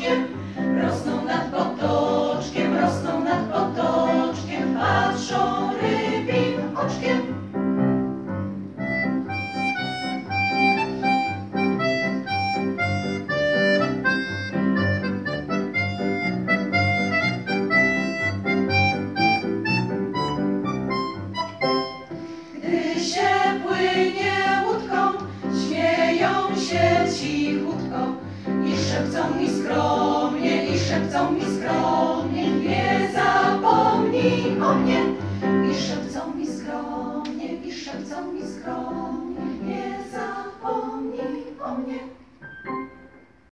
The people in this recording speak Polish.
potoczkiem, rosną nad potoczkiem, rosną nad potoczkiem, patrzą rybim oczkiem. Gdy się płynie łódką, śmieją się cichutko i szepcą mi skromnie,